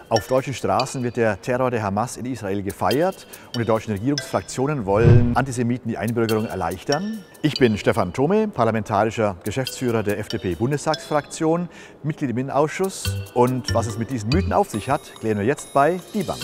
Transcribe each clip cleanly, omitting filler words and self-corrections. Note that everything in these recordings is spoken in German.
Auf deutschen Straßen wird der Terror der Hamas in Israel gefeiert und die deutschen Regierungsfraktionen wollen Antisemiten die Einbürgerung erleichtern. Ich bin Stefan Thome, parlamentarischer Geschäftsführer der FDP-Bundestagsfraktion, Mitglied im Innenausschuss. Und was es mit diesen Mythen auf sich hat, klären wir jetzt bei Debunk.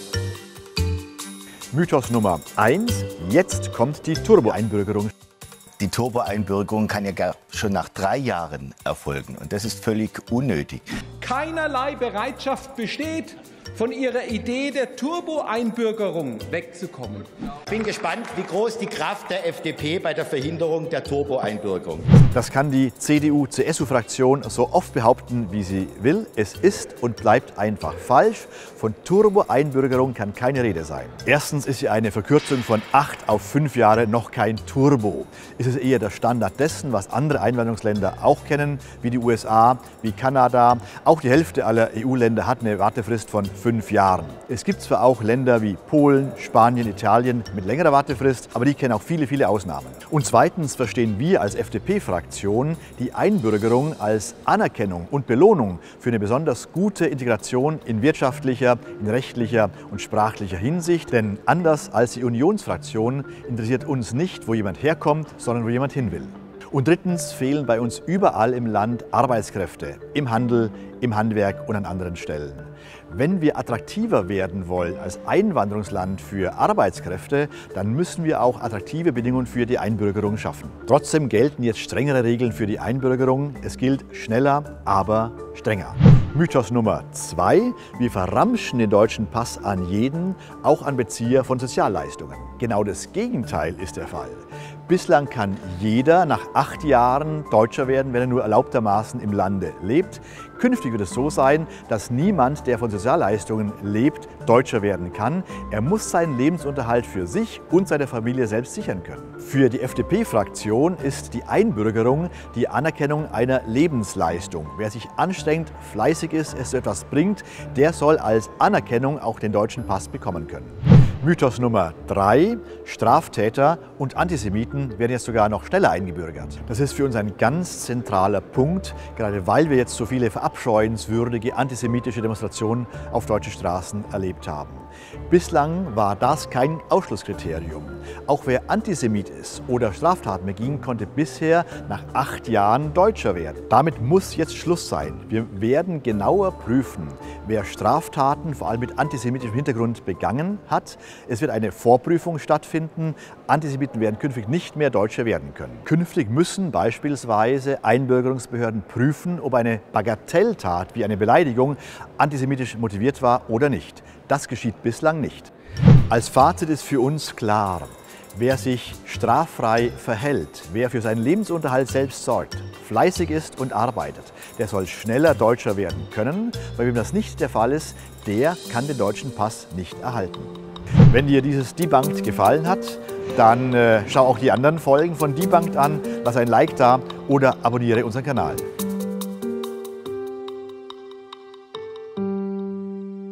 Mythos Nummer 1. Jetzt kommt die Turbo-Einbürgerung. Die Turbo-Einbürgerung kann ja schon nach 3 Jahren erfolgen und das ist völlig unnötig. Keinerlei Bereitschaft besteht, von Ihrer Idee der Turbo-Einbürgerung wegzukommen. Ich bin gespannt, wie groß die Kraft der FDP bei der Verhinderung der Turbo-Einbürgerung. Das kann die CDU-CSU-Fraktion so oft behaupten, wie sie will. Es ist und bleibt einfach falsch. Von Turbo-Einbürgerung kann keine Rede sein. Erstens ist sie eine Verkürzung von 8 auf 5 Jahre noch kein Turbo. Es ist eher der Standard dessen, was andere Einwanderungsländer auch kennen, wie die USA, wie Kanada. Auch die Hälfte aller EU-Länder hat eine Wartefrist von 5 Jahren. Es gibt zwar auch Länder wie Polen, Spanien, Italien mit längerer Wartefrist, aber die kennen auch viele Ausnahmen. Und zweitens verstehen wir als FDP-Fraktion die Einbürgerung als Anerkennung und Belohnung für eine besonders gute Integration in wirtschaftlicher, in rechtlicher und sprachlicher Hinsicht. Denn anders als die Unionsfraktion interessiert uns nicht, wo jemand herkommt, sondern wo jemand hin will. Und drittens fehlen bei uns überall im Land Arbeitskräfte, im Handel, im Handwerk und an anderen Stellen. Wenn wir attraktiver werden wollen als Einwanderungsland für Arbeitskräfte, dann müssen wir auch attraktive Bedingungen für die Einbürgerung schaffen. Trotzdem gelten jetzt strengere Regeln für die Einbürgerung. Es gilt schneller, aber strenger. Mythos Nummer 2. Wir verramschen den deutschen Pass an jeden, auch an Bezieher von Sozialleistungen. Genau das Gegenteil ist der Fall. Bislang kann jeder nach 8 Jahren Deutscher werden, wenn er nur erlaubtermaßen im Lande lebt. Künftig wird es so sein, dass niemand, der von Sozialleistungen lebt, Deutscher werden kann. Er muss seinen Lebensunterhalt für sich und seine Familie selbst sichern können. Für die FDP-Fraktion ist die Einbürgerung die Anerkennung einer Lebensleistung. Wer sich anstrengt, fleißig ist, es zu etwas bringt, der soll als Anerkennung auch den deutschen Pass bekommen können. Mythos Nummer 3. Straftäter und Antisemiten werden jetzt sogar noch schneller eingebürgert. Das ist für uns ein ganz zentraler Punkt, gerade weil wir jetzt so viele verabscheuenswürdige antisemitische Demonstrationen auf deutschen Straßen erlebt haben. Bislang war das kein Ausschlusskriterium. Auch wer Antisemit ist oder Straftaten beging, konnte bisher nach 8 Jahren Deutscher werden. Damit muss jetzt Schluss sein. Wir werden genauer prüfen, wer Straftaten vor allem mit antisemitischem Hintergrund begangen hat. Es wird eine Vorprüfung stattfinden. Antisemiten werden künftig nicht mehr Deutsche werden können. Künftig müssen beispielsweise Einbürgerungsbehörden prüfen, ob eine Bagatelltat wie eine Beleidigung antisemitisch motiviert war oder nicht. Das geschieht bislang nicht. Als Fazit ist für uns klar: Wer sich straffrei verhält, wer für seinen Lebensunterhalt selbst sorgt, fleißig ist und arbeitet, der soll schneller Deutscher werden können. Weil wem das nicht der Fall ist, der kann den deutschen Pass nicht erhalten. Wenn dir dieses Debunked gefallen hat, dann schau auch die anderen Folgen von Debunked an, lass ein Like da oder abonniere unseren Kanal.